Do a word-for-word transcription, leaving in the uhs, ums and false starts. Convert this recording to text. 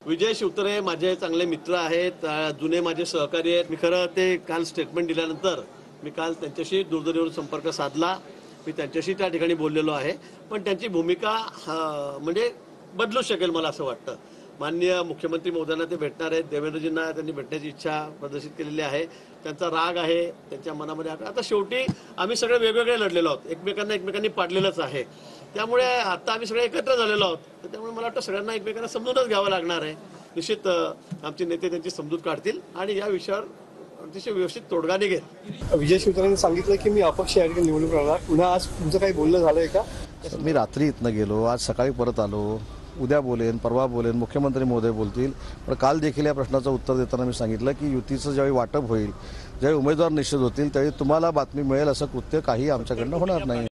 विजय शिवतरे माझे चांगले मित्र आहेत, जुने माझे सहकारी आहेत। मी खरं ते काल स्टेटमेंट दिल्यानंतर मी काल त्यांच्याशी दूरध्वनीवरून संपर्क साधला, मी त्यांच्याशी त्या ठिकाणी बोललेलो आहे। पण त्यांची भूमिका म्हणजे बदलू शकेल मला असं वाटतं। माननीय मुख्यमंत्री महोदयांना ते भेटणार आहेत, देवेंद्रजींना त्यांनी भेटण्याची इच्छा प्रदर्शित केलेली आहे, त्यांचा राग आहे त्यांच्या मनामध्ये। आता शेवटी आम्ही सगळे वेगवेगळे लढलेलो आहोत, एकमेकांना एकमेकांनी पाडलेलंच आहे। त्यामुळे आता आम्ही सगळे एकत्र झालेलो आहोत, त्यामुळे मला वाटतं सगळ्यांना एकमेकांना समजूनच घ्यावं लागणार आहे। निश्चित आमचे नेते त्यांची समजूत काढतील आणि या विषयावर अतिशय व्यवस्थित तोडगा निघेल। विजय शिवतरेंनी सांगितलं की मी अपक्ष या ठिकाणी निवडणूक लढणार, पुन्हा आज तुमचं काही बोलणं झालंय का? मी रात्री इथनं गेलो, आज सकाळी परत आलो, उद्या बोलेन, परवा बोलेन, मुख्यमंत्री महोदय बोलतील। पण काल देखील या प्रश्नाचं उत्तर देताना मी सांगितलं की युतीचं ज्यावेळी वाटप होईल, ज्यावेळी उमेदवार निश्चित होतील त्यावेळी तुम्हाला बातमी मिळेल असं कृत्य काही आमच्याकडनं होणार नाही।